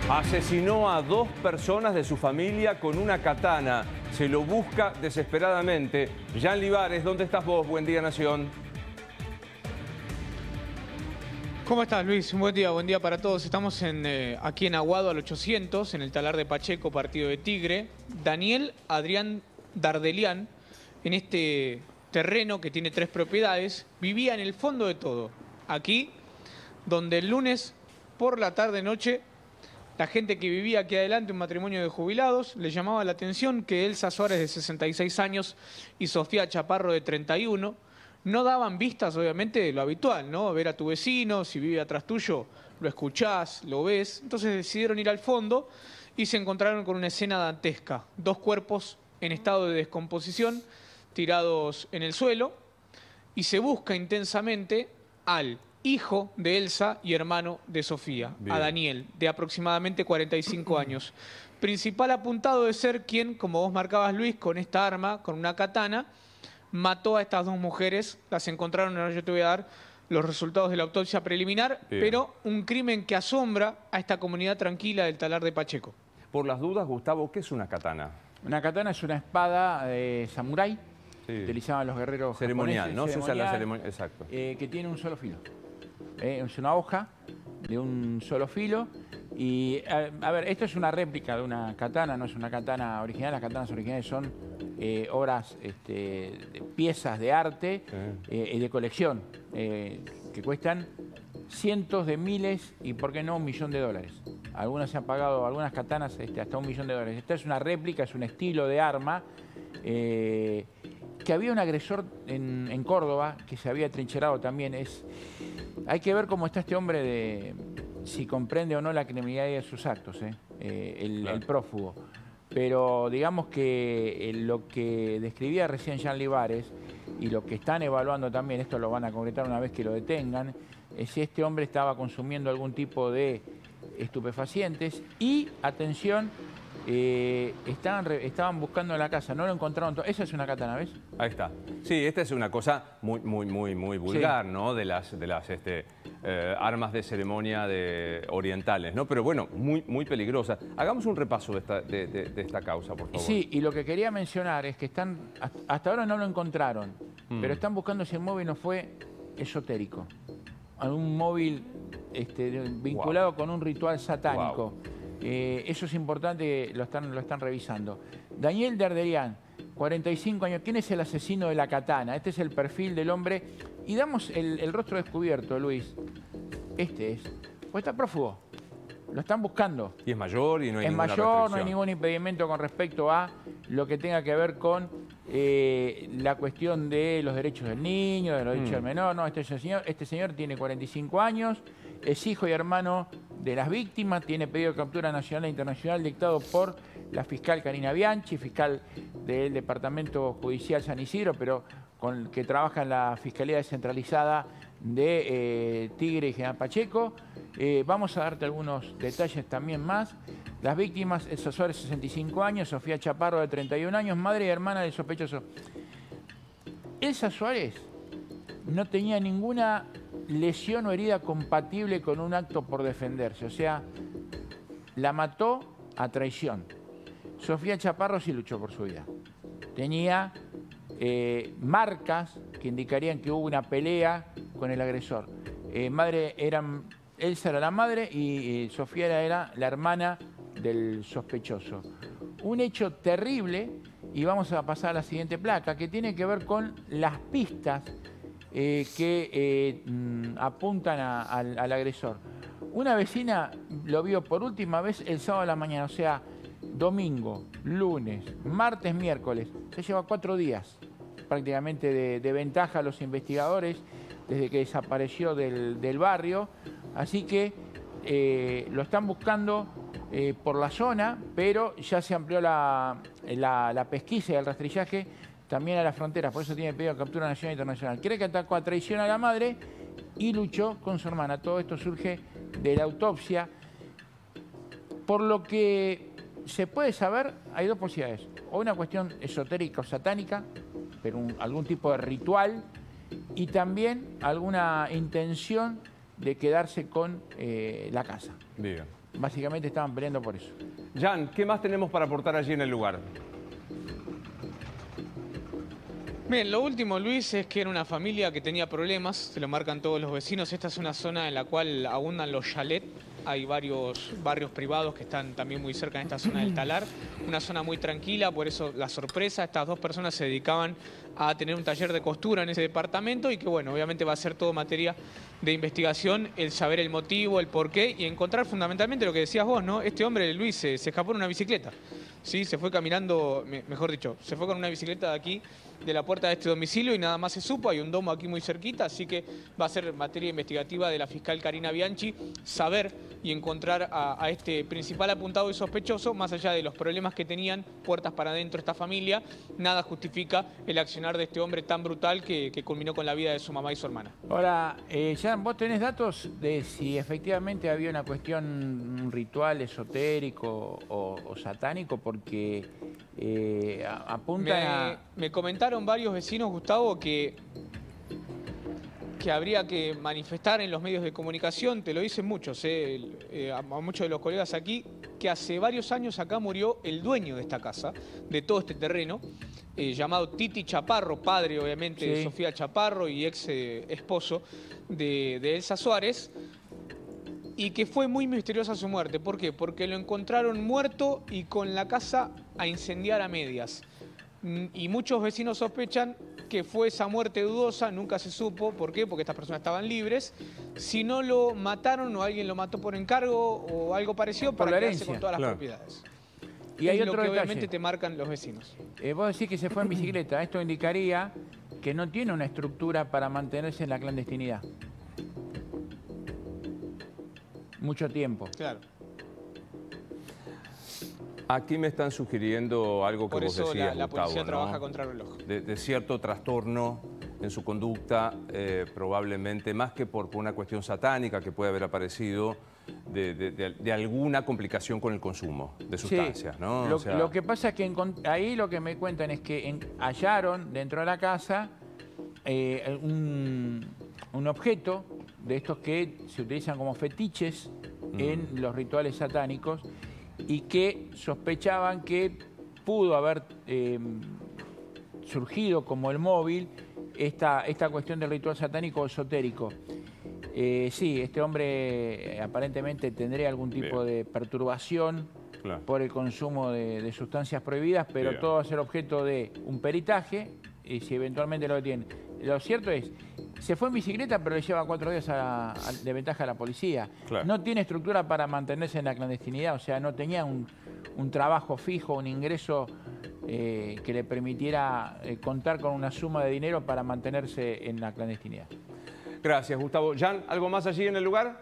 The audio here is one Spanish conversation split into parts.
Asesinó a 2 personas de su familia con una katana. Se lo busca desesperadamente. Jan Libares, ¿dónde estás vos? Buen día, Nación. ¿Cómo estás, Luis? Un buen día para todos. Estamos aquí en Aguado al 800, en el talar de Pacheco, partido de Tigre. Daniel Adrián Dardelian, en este terreno que tiene 3 propiedades, vivía en el fondo de todo. Aquí, donde el lunes por la tarde-noche, la gente que vivía aquí adelante, un matrimonio de jubilados, le llamaba la atención que Elsa Suárez, de 66 años, y Sofía Chaparro, de 31, no daban vistas, obviamente, de lo habitual, ¿no? Ver a tu vecino, si vive atrás tuyo, lo escuchás, lo ves. Entonces decidieron ir al fondo y se encontraron con una escena dantesca. 2 cuerpos en estado de descomposición, tirados en el suelo, y se busca intensamente al hijo de Elsa y hermano de Sofía, a Daniel, de aproximadamente 45 años. Principal apuntado de ser quien, como vos marcabas, Luis, con esta arma, con una katana, mató a estas 2 mujeres. Las encontraron, ahora yo te voy a dar los resultados de la autopsia preliminar, pero un crimen que asombra a esta comunidad tranquila del talar de Pacheco. Por las dudas, Gustavo, ¿qué es una katana? Una katana es una espada samurái, utilizaban los guerreros ceremonial, japoneses, ¿no? Se usa la ceremonia, exacto. Que tiene un solo filo. Es una hoja de un solo filo. Y, a ver, esto es una réplica de una katana, no es una katana original. Las katanas originales son obras, de piezas de arte y de colección, que cuestan cientos de miles y, ¿por qué no, $1 millón? Algunas se han hasta katanas hasta $1 millón. Esta es una réplica, es un estilo de arma. Que había un agresor en Córdoba que se había trincherado también. Hay que ver cómo está este hombre, si comprende o no la criminalidad de sus actos, el prófugo. Pero digamos que lo que describía recién Jan Libares y lo que están evaluando también, esto lo van a concretar una vez que lo detengan, es si este hombre estaba consumiendo algún tipo de estupefacientes y, atención, estaban buscando en la casa, no lo encontraron. Esa es una katana, ¿ves? Ahí está. Sí, esta es una cosa muy vulgar, ¿no? De las armas de ceremonia orientales, ¿no? Pero bueno, muy peligrosa. Hagamos un repaso de esta causa, por favor. Sí, y lo que quería mencionar es que hasta ahora no lo encontraron, pero están buscando si el móvil no fue esotérico. Algún móvil vinculado con un ritual satánico. Eso es importante, lo están revisando. Daniel Dardelian, 45 años. ¿Quién es el asesino de la katana? Este es el perfil del hombre. Y damos el rostro descubierto, Luis. Este es. Pues está prófugo. Lo están buscando. Y es mayor y no hay ninguna restricción. No hay ningún impedimento con respecto a lo que tenga que ver con la cuestión de los derechos del niño, de los derechos del menor. No, este señor tiene 45 años, es hijo y hermano de las víctimas, tiene pedido de captura nacional e internacional dictado por la fiscal Karina Bianchi, fiscal del Departamento Judicial San Isidro, pero que trabaja en la Fiscalía Descentralizada de Tigre y General Pacheco. Vamos a darte algunos detalles también más. Las víctimas, Elsa Suárez, 65 años, Sofía Chaparro, de 31 años, madre y hermana del sospechoso. Elsa Suárez no tenía ninguna lesión o herida compatible con un acto por defenderse. O sea, la mató a traición. Sofía Chaparro sí luchó por su vida. Tenía marcas que indicarían que hubo una pelea con el agresor. Elsa era la madre y Sofía era la hermana del sospechoso. Un hecho terrible, y vamos a pasar a la siguiente placa, que tiene que ver con las pistas que apuntan al agresor. Una vecina lo vio por última vez el sábado a la mañana, o sea, domingo, lunes, martes, miércoles. Se lleva 4 días prácticamente de ventaja a los investigadores desde que desapareció del barrio. Así que lo están buscando por la zona, pero ya se amplió la pesquisa y el rastrillaje también a la frontera, por eso tiene pedido de captura nacional e internacional. Cree que atacó a traición a la madre y luchó con su hermana. Todo esto surge de la autopsia. Por lo que se puede saber, hay 2 posibilidades. O una cuestión esotérica o satánica, pero algún tipo de ritual, y también alguna intención de quedarse con la casa. Bien. Básicamente estaban peleando por eso. Jan, ¿qué más tenemos para aportar allí en el lugar? Bien, lo último, Luis, es que era una familia que tenía problemas, se lo marcan todos los vecinos. Esta es una zona en la cual abundan los chalets. Hay varios barrios privados que están también muy cerca de esta zona del Talar. Una zona muy tranquila, por eso la sorpresa. Estas dos personas se dedicaban a tener un taller de costura en ese departamento y que, bueno, obviamente va a ser todo materia de investigación, el saber el motivo, el porqué y encontrar fundamentalmente lo que decías vos, ¿no? Este hombre, Luis, se escapó en una bicicleta. Sí, se fue caminando, mejor dicho, se fue con una bicicleta de aquí, de la puerta de este domicilio y nada más se supo. Hay un domo aquí muy cerquita, así que va a ser materia investigativa de la fiscal Karina Bianchi saber y encontrar a este principal apuntado y sospechoso, más allá de los problemas que tenían, puertas para adentro esta familia. Nada justifica el accionar de este hombre tan brutal que culminó con la vida de su mamá y su hermana. Ahora, Jan, ¿vos tenés datos de si efectivamente había una cuestión, un ritual esotérico o satánico? Porque apunta Me comentaron varios vecinos, Gustavo, que habría que manifestar en los medios de comunicación, te lo dicen muchos, a muchos de los colegas aquí, que hace varios años acá murió el dueño de esta casa, de todo este terreno, llamado Titi Chaparro, padre obviamente de Sofía Chaparro y ex esposo de Elsa Suárez, y que fue muy misteriosa su muerte. ¿Por qué? Porque lo encontraron muerto y con la casa a incendiar a medias. Y muchos vecinos sospechan que fue esa muerte dudosa, nunca se supo. ¿Por qué? Porque estas personas estaban libres. Si no lo mataron o alguien lo mató por encargo o algo parecido para quedarse con todas las propiedades. Y hay otro detalle. Obviamente te marcan los vecinos. Vos decís que se fue en bicicleta. Esto indicaría que no tiene una estructura para mantenerse en la clandestinidad. Mucho tiempo. Claro. Aquí me están sugiriendo algo que vos decías, la Gustavo, policía ¿no? trabaja contra reloj. De cierto trastorno en su conducta, probablemente, más que por una cuestión satánica que puede haber aparecido, de alguna complicación con el consumo de sustancias, ¿no? Lo que pasa es que ahí lo que me cuentan es que hallaron dentro de la casa un objeto de estos que se utilizan como fetiches en los rituales satánicos y que sospechaban que pudo haber surgido como el móvil esta cuestión del ritual satánico esotérico. Sí, este hombre aparentemente tendría algún tipo de perturbación por el consumo de sustancias prohibidas, pero todo va a ser objeto de un peritaje y si eventualmente lo detienen. Lo cierto es, se fue en bicicleta, pero le lleva 4 días de ventaja a la policía. No tiene estructura para mantenerse en la clandestinidad, o sea, no tenía un trabajo fijo, un ingreso que le permitiera contar con una suma de dinero para mantenerse en la clandestinidad. Gracias, Gustavo. Jan, ¿algo más allí en el lugar?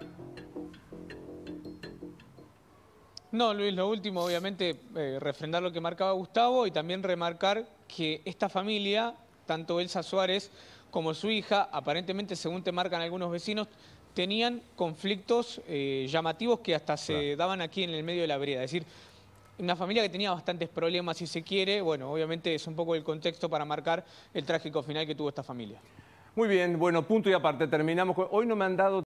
No, Luis, lo último, obviamente, refrendar lo que marcaba Gustavo y también remarcar que esta familia, tanto Elsa Suárez como su hija, aparentemente, según te marcan algunos vecinos, tenían conflictos llamativos que hasta se daban aquí en el medio de la vereda. Es decir, una familia que tenía bastantes problemas, si se quiere. Bueno, obviamente es un poco el contexto para marcar el trágico final que tuvo esta familia. Muy bien, bueno, punto y aparte. Terminamos con... Hoy no me han dado